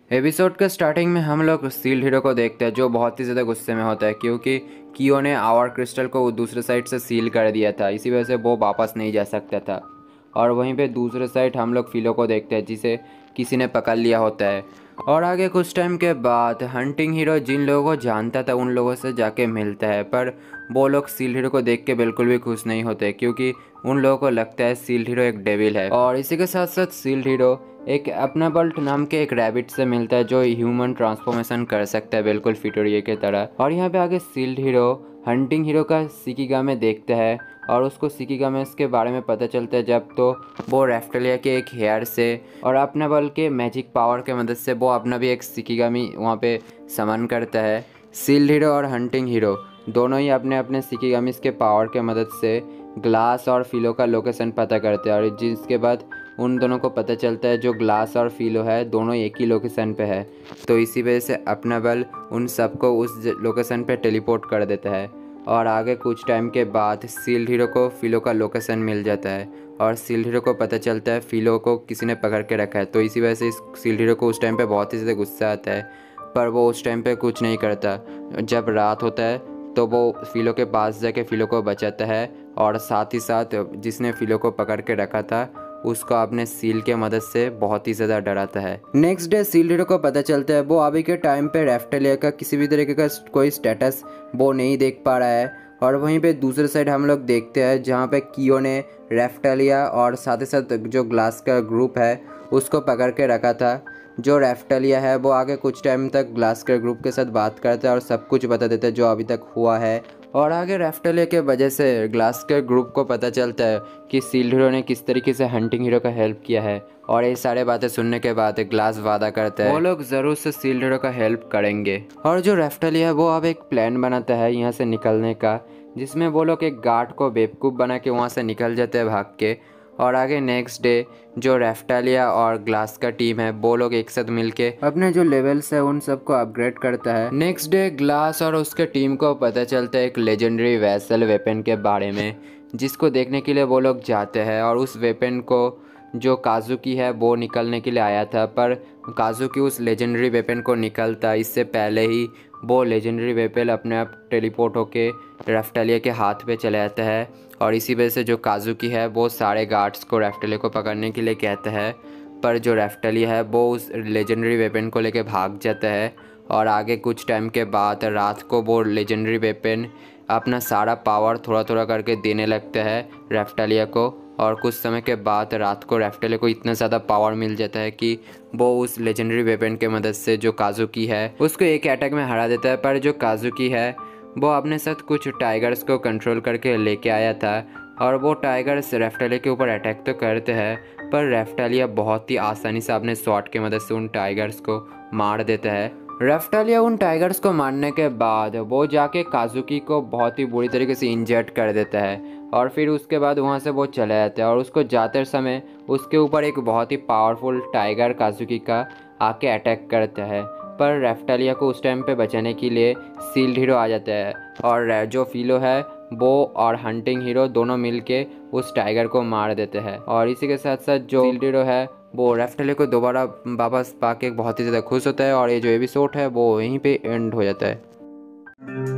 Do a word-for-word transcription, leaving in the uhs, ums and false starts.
Episode के starting में हम लोग सील्ड हीरो को देखते हैं जो बहुत ही ज़्यादा गुस्से में होता है क्योंकि कियो ने आवर क्रिस्टल को दूसरे साइड से सील कर दिया था। इसी वजह से वो वापस नहीं जा सकता था। और वहीं पे दूसरे साइड हम लोग फिलो को देखते हैं जिसे किसी ने पकड़ लिया होता है। और आगे कुछ टाइम के बाद हंटिंग हीरो जिन लोगों को जानता था उन लोगों से जाके मिलता है, पर वो लोग सील्ड हीरो को देख के बिल्कुल भी खुश नहीं होते क्योंकि उन लोगों को लगता है सील्ड हीरो एक डेविल है। और इसी के साथ साथ सील्ड हीरो एक अपना बल्ट नाम के एक रैबिट से मिलता है जो ह्यूमन ट्रांसफॉर्मेशन कर सकता है बिल्कुल फिटोरिए की तरह। और यहाँ पे आगे सील्ड हीरो हंटिंग हीरो का सिकिगामे देखता है और उसको सिकिगामे के बारे में पता चलता है जब तो वो रेफ्टलिया के एक हेयर से और अपना बल के मैजिक पावर के मदद से वो अपना भी एक सिकिगामी वहाँ पे समन करता है। सील्ड हीरो और हंटिंग हीरो दोनों ही अपने अपने सिकिगामिस के पावर के मदद से ग्लास और फिलो का लोकेशन पता करते हैं और जिसके बाद उन दोनों को पता चलता है जो ग्लास और फिलो है दोनों एक ही लोकेशन पे है। तो इसी वजह से अपना बल उन सबको उस लोकेशन पे टेलीपोर्ट कर देता है। और आगे कुछ टाइम के बाद सील्ड हीरो को फिलो का लोकेशन मिल जाता है और सील्ड हीरो को पता चलता है फिलो को किसी ने पकड़ के रखा है। तो इसी वजह से इस सील्ड हीरो को उस टाइम पे बहुत ही ज़्यादा गुस्सा आता है, पर वो उस टाइम पे कुछ नहीं करता। जब रात होता है तो वो फिलो के पास जाके फिलो को बचाता है और साथ ही साथ जिसने फिलो को पकड़ के रखा था उसको अपने सील के मदद से बहुत ही ज़्यादा डराता है। नेक्स्ट डे सील्ड हीरो को पता चलता है वो अभी के टाइम पे रेफ्टलिया का किसी भी तरीके का कोई स्टेटस वो नहीं देख पा रहा है। और वहीं पे दूसरे साइड हम लोग देखते हैं जहाँ पे कियो ने रेफ्टलिया और साथ ही साथ जो ग्लास का ग्रुप है उसको पकड़ के रखा था। जो रेफ्टलिया है वो आगे कुछ टाइम तक ग्लास के ग्रुप के साथ बात करता है और सब कुछ बता देता है जो अभी तक हुआ है। और आगे रेफ्टलिया के वजह से ग्लास के ग्रुप को पता चलता है कि सील्ड हीरो ने किस तरीके से हंटिंग हीरो का हेल्प किया है। और ये सारे बातें सुनने के बाद ग्लास वादा करता है वो लोग ज़रूर से सील्ड हीरो का हेल्प करेंगे। और जो रेफ्टलिया है वो अब एक प्लान बनाता है यहाँ से निकलने का, जिसमें वो लोग एक गार्ड को बेवकूफ़ बना के वहाँ से निकल जाते हैं भाग के। और आगे नेक्स्ट डे जो रेफ्टलिया और ग्लास का टीम है वो लोग एक साथ मिलके अपने जो लेवल्स है उन सबको अपग्रेड करता है। नेक्स्ट डे ग्लास और उसके टीम को पता चलता है एक लेजेंडरी वेसल वेपन के बारे में, जिसको देखने के लिए वो लोग जाते हैं। और उस वेपन को जो काजुकी है वो निकलने के लिए आया था, पर काजुकी उस लेजेंडरी वेपन को निकलता इससे पहले ही वो लेजेंडरी वेपन अपने आप टेलीपोर्ट होके रेफ्टलिया के हाथ पे चले जाता है। और इसी वजह से जो काजुकी है वो सारे गार्ड्स को रेफ्टलिया को पकड़ने के लिए कहता है, पर जो रेफ्टलिया है वो उस लेजेंडरी वेपन को लेके भाग जाता है। और आगे कुछ टाइम के बाद रात को वो लेजेंडरी वेपन अपना सारा पावर थोड़ा थोड़ा करके देने लगता है रेफ्टलिया को। और कुछ समय के बाद रात को रेफ्टलिया को इतना ज़्यादा पावर मिल जाता है कि वो उस लेजेंडरी वेपन के मदद से जो काजुकी है उसको एक अटैक में हरा देता है। पर जो काजुकी है वो अपने साथ कुछ टाइगर्स को कंट्रोल करके लेके आया था और वो टाइगर्स रेफ्टलिया के ऊपर अटैक तो करते हैं, पर रेफ्टलिया बहुत ही आसानी से अपने शॉट की मदद से उन टाइगर्स को मार देता है। रेफ्टलिया उन टाइगर्स को मारने के बाद वो जाके काजुकी को बहुत ही बुरी तरीके से इंजर्ड कर देता है और फिर उसके बाद वहाँ से वो चला जाता है। और उसको जाते समय उसके ऊपर एक बहुत ही पावरफुल टाइगर काजुकी का आके अटैक करता है, पर रेफ्टलिया को उस टाइम पे बचाने के लिए सील्ड हीरो आ जाता है। और जो फिलो है वो और हंटिंग हीरो दोनों मिलके उस टाइगर को मार देते हैं। और इसी के साथ साथ जो सील्ड हीरो है वो रेफ्टलिया को दोबारा वापस पाके बहुत ही ज़्यादा खुश होता है और ये जो एपिसोड है वो यहीं पे एंड हो जाता है।